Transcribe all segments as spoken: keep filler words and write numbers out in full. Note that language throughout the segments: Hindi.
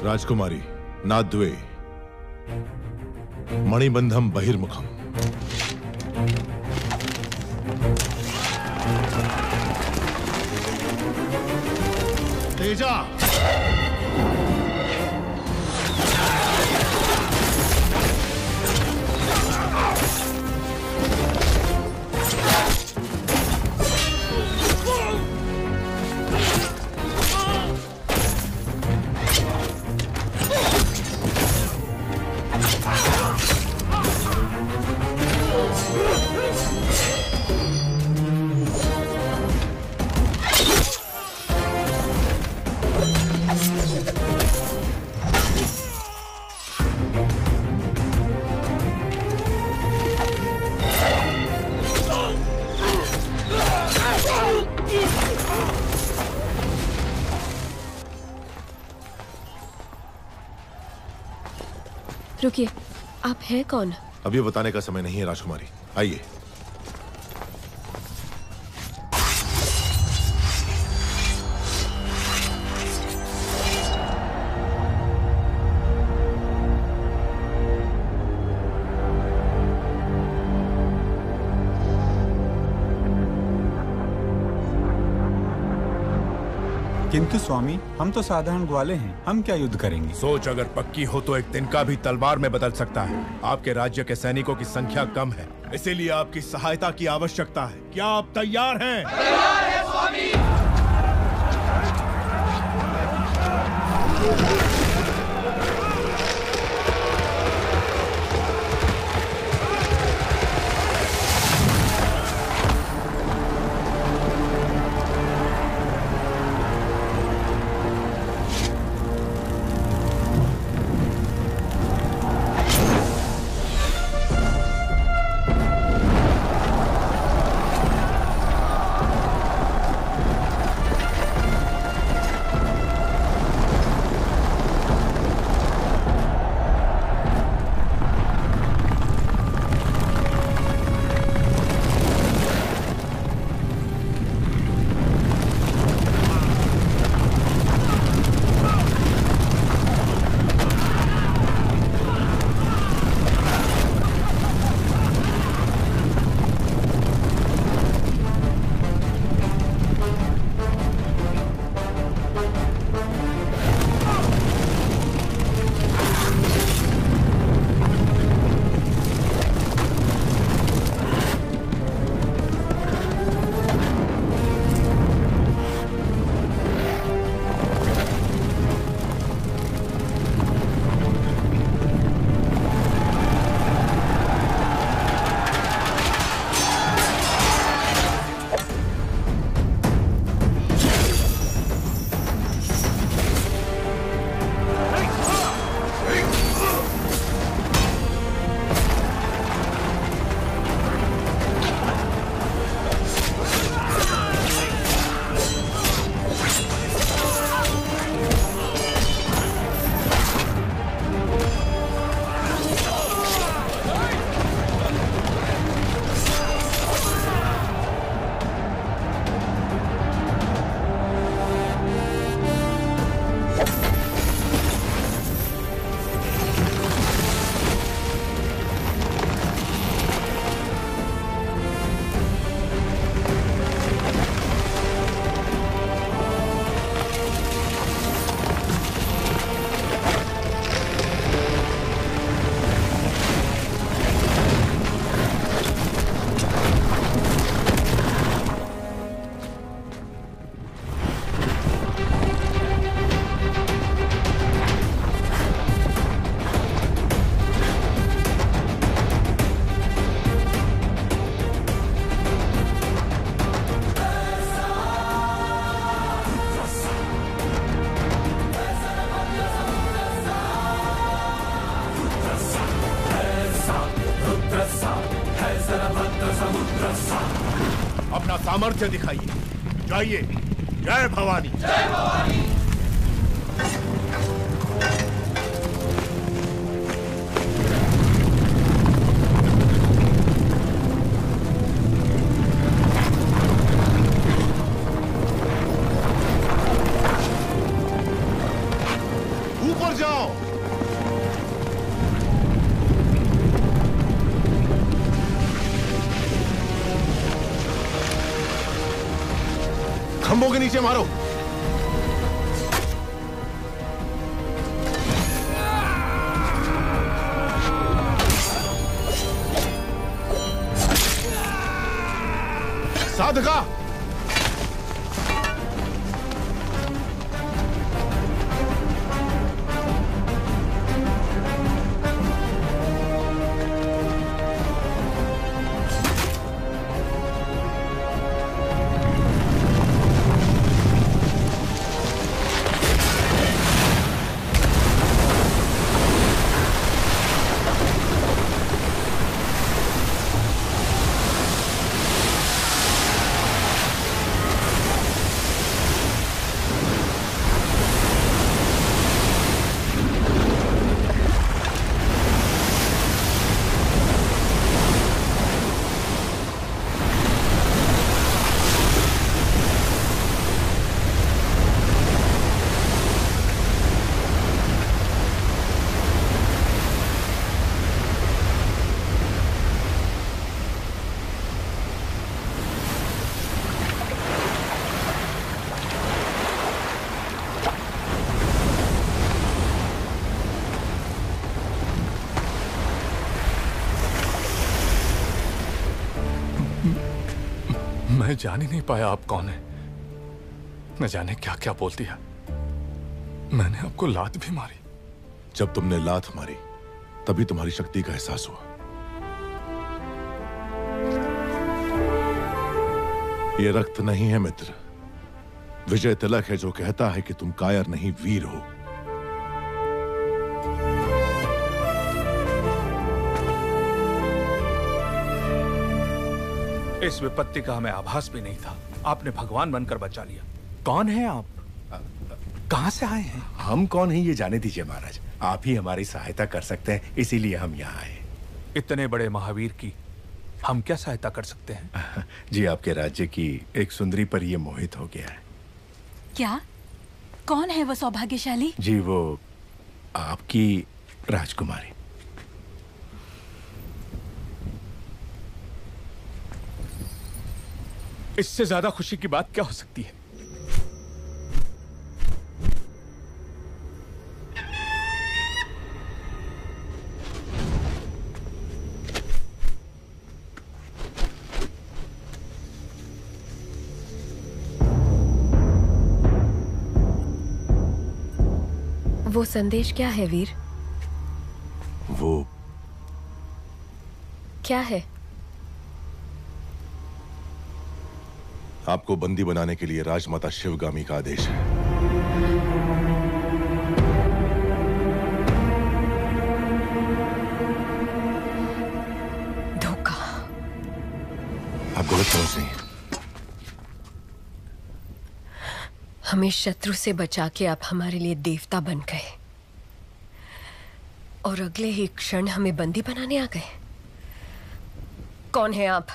राजकुमारी नाद्वे मणिबंधम बहिर्मुखम। तेजा रुकिए, आप हैं कौन? अभी बताने का समय नहीं है राजकुमारी, आइए। किंतु स्वामी, हम तो साधारण ग्वाले हैं, हम क्या युद्ध करेंगे? सोच अगर पक्की हो तो एक तिनका भी तलवार में बदल सकता है। आपके राज्य के सैनिकों की संख्या कम है, इसीलिए आपकी सहायता की आवश्यकता है। क्या आप तैयार हैं? तैयार है स्वामी। अपना सामर्थ्य दिखाइए। जाइए। जय भवानी। जय भवानी। ऊपर खंभों के नीचे मारो। साधका, मैं जान ही नहीं पाया आप कौन है। न जाने क्या क्या बोल दिया। मैंने आपको लात भी मारी। जब तुमने लात मारी तभी तुम्हारी शक्ति का एहसास हुआ। ये रक्त नहीं है मित्र, विजय तिलक है जो कहता है कि तुम कायर नहीं वीर हो। इस विपत्ति का हमें आभास भी नहीं था। आपने भगवान बनकर बचा लिया। कौन है आप? कहां से आए हैं? हम कौन हैं ये जाने दीजिए महाराज। आप ही हमारी सहायता कर सकते हैं, इसीलिए हम यहाँ आए। इतने बड़े महावीर की हम क्या सहायता कर सकते हैं? जी, आपके राज्य की एक सुंदरी पर ये मोहित हो गया है। क्या? कौन है वो सौभाग्यशाली? जी, वो आपकी राजकुमारी। इससे ज्यादा खुशी की बात क्या हो सकती है? वो संदेश क्या है वीर? वो क्या है? आपको बंदी बनाने के लिए राजमाता शिवगामी का आदेश है। धोखा। आप गलत समझ रही हैं। हमें शत्रु से बचा के आप हमारे लिए देवता बन गए और अगले ही क्षण हमें बंदी बनाने आ गए। कौन है आप?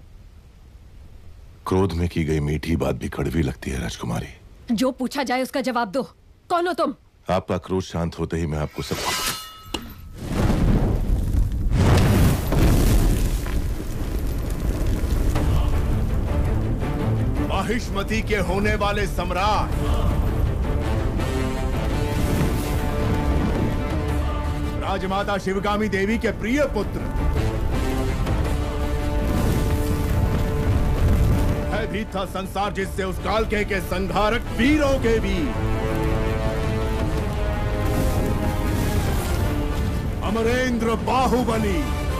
क्रोध में की गई मीठी बात भी कड़वी लगती है राजकुमारी। जो पूछा जाए उसका जवाब दो। कौन हो तुम? आपका क्रोध शांत होते ही मैं आपको सब महिष्मती के होने वाले सम्राट राजमाता शिवगामी देवी के प्रिय पुत्र भी था संसार जिससे उस काल के, के संहारक वीरों के वीर अमरेंद्र बाहुबली।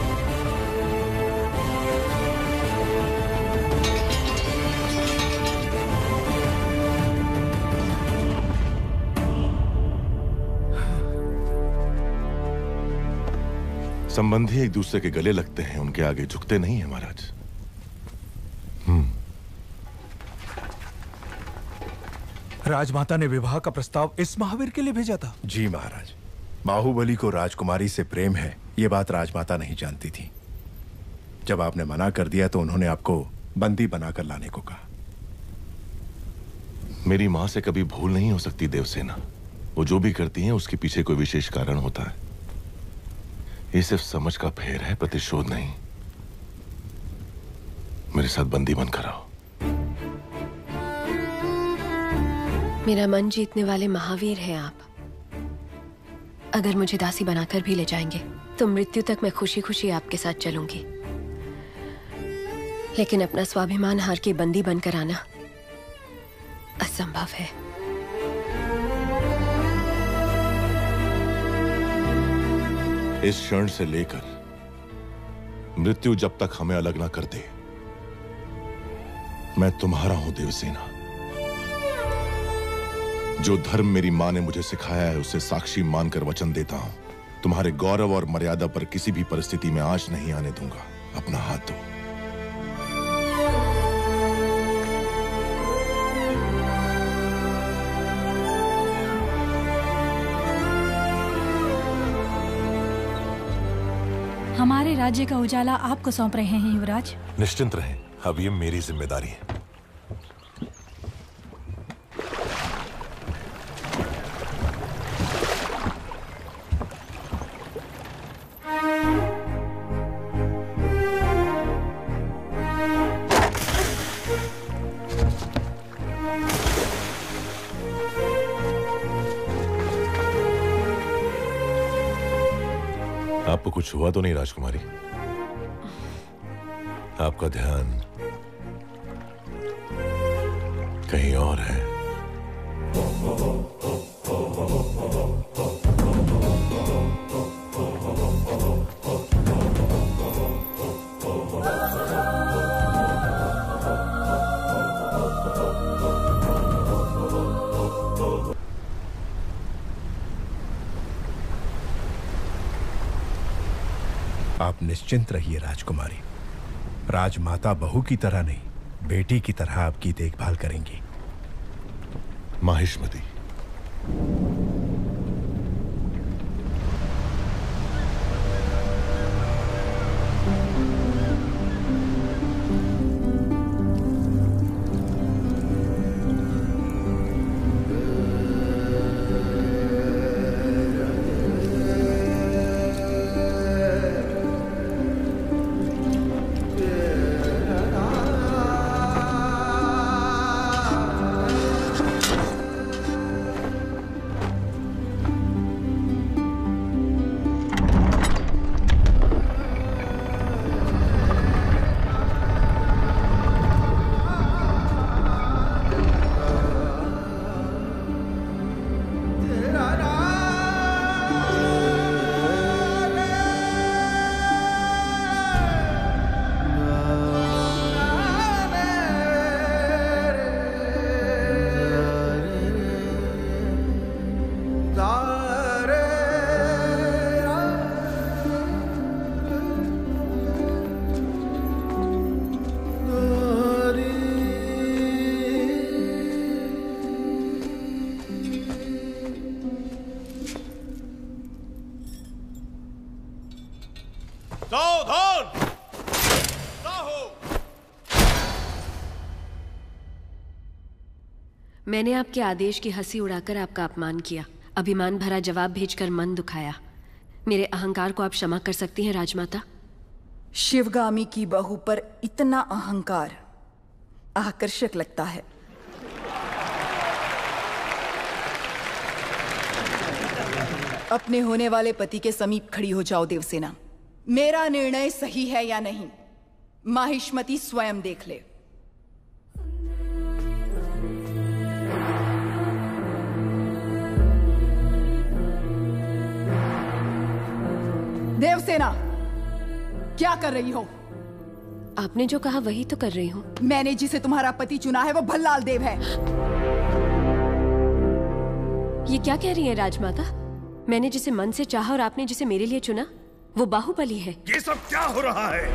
संबंधी एक दूसरे के गले लगते हैं, उनके आगे झुकते नहीं है महाराज। हम्म राजमाता ने विवाह का प्रस्ताव इस महावीर के लिए भेजा था। जी महाराज, बाहुबली को राजकुमारी से प्रेम है ये बात राजमाता नहीं जानती थी। जब आपने मना कर दिया तो उन्होंने आपको बंदी बनाकर लाने को कहा। मेरी मां से कभी भूल नहीं हो सकती देवसेना। वो जो भी करती हैं उसके पीछे कोई विशेष कारण होता है। ये सिर्फ समझ का फेर है, प्रतिशोध नहीं। मेरे साथ बंदी बनकर आओ। मेरा मन जीतने वाले महावीर हैं आप। अगर मुझे दासी बनाकर भी ले जाएंगे तो मृत्यु तक मैं खुशी खुशी आपके साथ चलूंगी, लेकिन अपना स्वाभिमान हार के बंदी बनकर आना असंभव है। इस क्षण से लेकर मृत्यु जब तक हमें अलग ना कर दे, मैं तुम्हारा हूं देवसेना। जो धर्म मेरी मां ने मुझे सिखाया है उसे साक्षी मानकर वचन देता हूं, तुम्हारे गौरव और मर्यादा पर किसी भी परिस्थिति में आंच नहीं आने दूंगा। अपना हाथ दो। हमारे राज्य का उजाला आपको सौंप रहे हैं युवराज। निश्चिंत रहें, अब ये मेरी जिम्मेदारी है। आपको कुछ हुआ तो नहीं राजकुमारी? आपका ध्यान कहीं और है। आप निश्चिंत रहिए राजकुमारी। राजमाता बहू की तरह नहीं, बेटी की तरह आपकी देखभाल करेंगी। माहिष्मती, मैंने आपके आदेश की हंसी उड़ाकर आपका अपमान किया, अभिमान भरा जवाब भेजकर मन दुखाया। मेरे अहंकार को आप क्षमा कर सकती हैं राजमाता? शिवगामी की बहू पर इतना अहंकार आकर्षक लगता है। अपने होने वाले पति के समीप खड़ी हो जाओ देवसेना। मेरा निर्णय सही है या नहीं, माहिष्मती स्वयं देख ले। देवसेना, क्या कर रही हो? आपने जो कहा वही तो कर रही हूँ। मैंने जिसे तुम्हारा पति चुना है वो भल्लाल देव है। ये क्या कह रही है राजमाता? मैंने जिसे मन से चाहा और आपने जिसे मेरे लिए चुना वो बाहुबली है। ये सब क्या हो रहा है?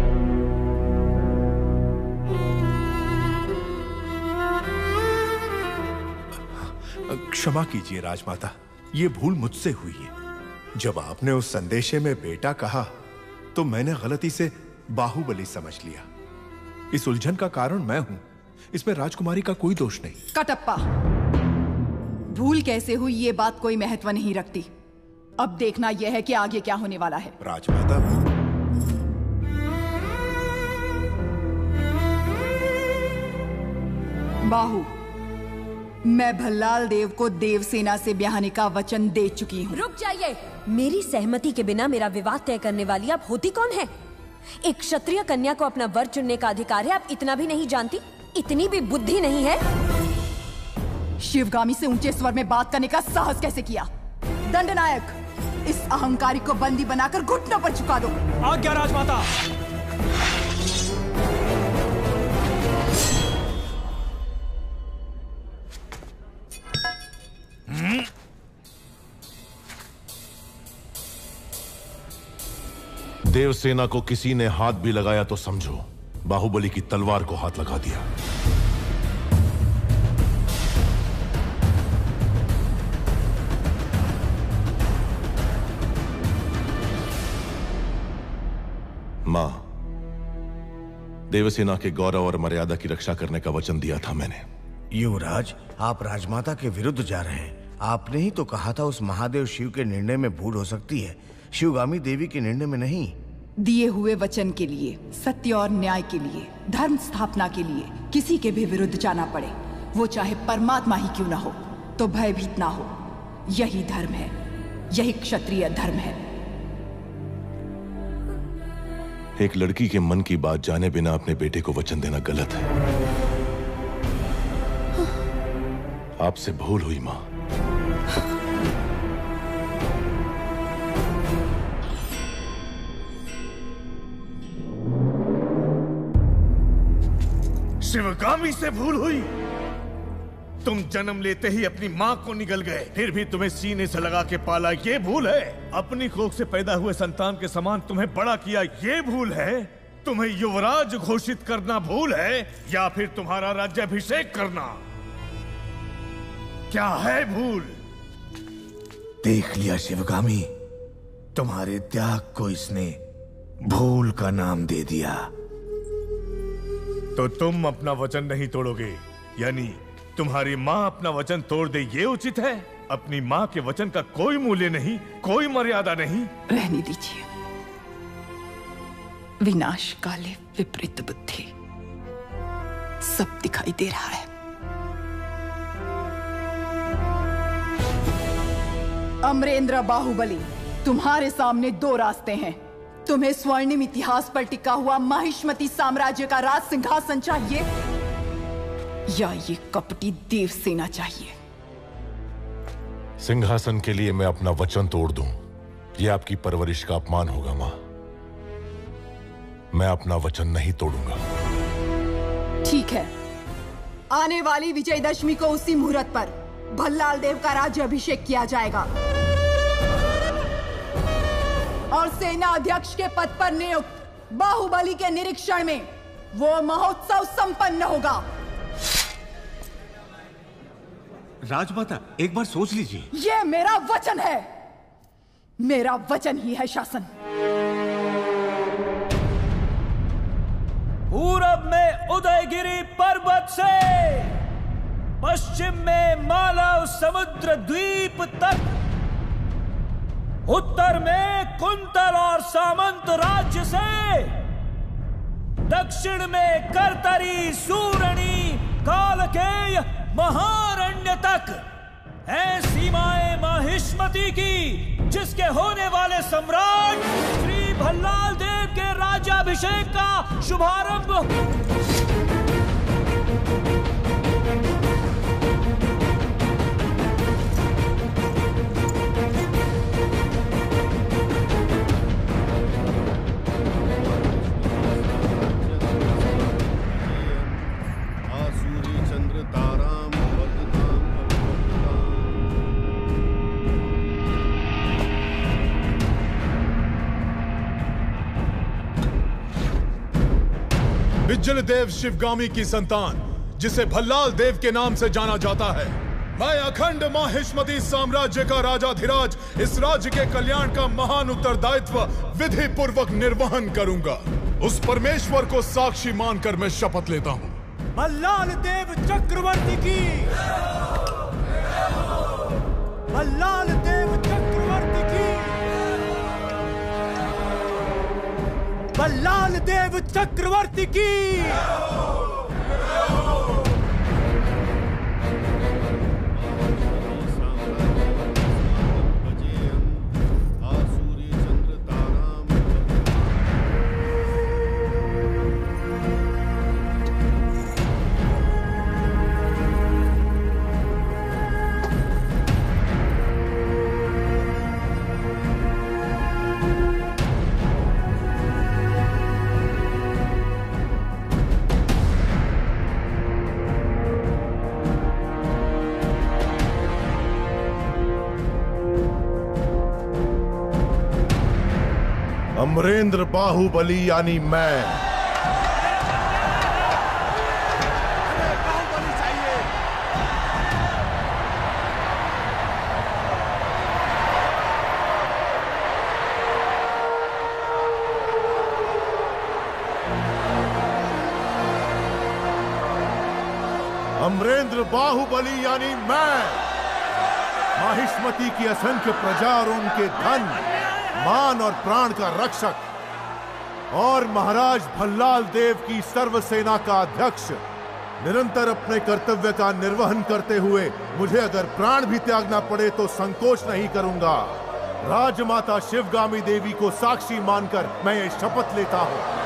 क्षमा कीजिए राजमाता, ये भूल मुझसे हुई है। जब आपने उस संदेशे में बेटा कहा तो मैंने गलती से बाहुबली समझ लिया। इस उलझन का कारण मैं हूं, इसमें राजकुमारी का कोई दोष नहीं। कटप्पा, भूल कैसे हुई ये बात कोई महत्व नहीं रखती। अब देखना यह है कि आगे क्या होने वाला है। राजमाता, बाहु, मैं भल्लाल देव को देवसेना से ब्याहने का वचन दे चुकी हूँ। रुक जाइए। मेरी सहमति के बिना मेरा विवाह तय करने वाली आप होती कौन है? एक क्षत्रिय कन्या को अपना वर चुनने का अधिकार है, आप इतना भी नहीं जानती? इतनी भी बुद्धि नहीं है? शिवगामी से ऊंचे स्वर में बात करने का साहस कैसे किया? दंडनायक, इस अहंकारी को बंदी बनाकर घुटनों पर झुका दो। आज्ञा राजमाता। देवसेना को किसी ने हाथ भी लगाया तो समझो बाहुबली की तलवार को हाथ लगा दिया। मां, देवसेना के गौरव और मर्यादा की रक्षा करने का वचन दिया था मैंने। युवराज, आप राजमाता के विरुद्ध जा रहे हैं। आपने ही तो कहा था उस महादेव शिव के निर्णय में भूल हो सकती है, शिवगामी देवी के निर्णय में नहीं। दिए हुए वचन के लिए, सत्य और न्याय के लिए, धर्म स्थापना के लिए किसी के भी विरुद्ध जाना पड़े, वो चाहे परमात्मा ही क्यों ना हो, तो भयभीत ना हो। यही धर्म है, यही क्षत्रिय धर्म है। एक लड़की के मन की बात जाने बिना अपने बेटे को वचन देना गलत है। आपसे भूल हुई मां। शिवगामी से भूल हुई? तुम जन्म लेते ही अपनी माँ को निगल गए, फिर भी तुम्हें सीने से लगा के पाला, ये भूल है? अपनी कोख से पैदा हुए संतान के समान तुम्हें बड़ा किया, ये भूल है? तुम्हें युवराज घोषित करना भूल है, या फिर तुम्हारा राज्याभिषेक करना? क्या है भूल? देख लिया शिवगामी, तुम्हारे त्याग को इसने भूल का नाम दे दिया। तो तुम अपना वचन नहीं तोड़ोगे, यानी तुम्हारी माँ अपना वचन तोड़ दे, ये उचित है? अपनी माँ के वचन का कोई मूल्य नहीं, कोई मर्यादा नहीं? रहने दीजिए। विनाश काले विपरीत बुद्धि, सब दिखाई दे रहा है। अमरेंद्र बाहुबली, तुम्हारे सामने दो रास्ते हैं। तुम्हें स्वर्णिम इतिहास पर टिका हुआ माहिष्मती साम्राज्य का राज सिंहासन चाहिए, या ये कपटी देवसेना चाहिए? सिंहासन के लिए मैं अपना वचन तोड़ दूं, यह आपकी परवरिश का अपमान होगा मां। मैं अपना वचन नहीं तोड़ूंगा। ठीक है, आने वाली विजयदशमी को उसी मुहूर्त पर भल्लाल देव का राज्य अभिषेक किया जाएगा और सेना अध्यक्ष के पद पर नियुक्त बाहुबली के निरीक्षण में वो महोत्सव संपन्न होगा। राजमाता, एक बार सोच लीजिए। ये मेरा वचन है, मेरा वचन ही है शासन। पूरब में उदयगिरी पर्वत से पश्चिम में मालव समुद्र द्वीप तक, उत्तर में कुंतल और सामंत राज्य से, दक्षिण में करतरी सूरणी कालकेय महारण्य तक है सीमाएं माहिष्मती की, जिसके होने वाले सम्राट श्री भल्लाल देव के राज्याभिषेक का शुभारंभ बिज्जल देव शिवगामी की संतान, जिसे भल्लाल देव के नाम से जाना जाता है, मैं अखंड माहिष्मती साम्राज्य का राजाधिराज, इस राज्य के कल्याण का महान उत्तरदायित्व विधि पूर्वक निर्वहन करूंगा। उस परमेश्वर को साक्षी मानकर मैं शपथ लेता हूँ। भल्लाल देव चक्रवर्ती की, भल्लाल देव चक्रवर्ती की, भल्लाल देव चक्रवर्ती की। अमरेंद्र बाहुबली यानी मैं अमरेंद्र बाहुबली यानी मैं माहिष्मती की असंख्य प्रजा और उनके धन, मान और प्राण का रक्षक और महाराज भल्लाल देव की सर्वसेना का अध्यक्ष निरंतर अपने कर्तव्य का निर्वहन करते हुए मुझे अगर प्राण भी त्यागना पड़े तो संकोच नहीं करूंगा। राजमाता शिवगामी देवी को साक्षी मानकर मैं ये शपथ लेता हूं।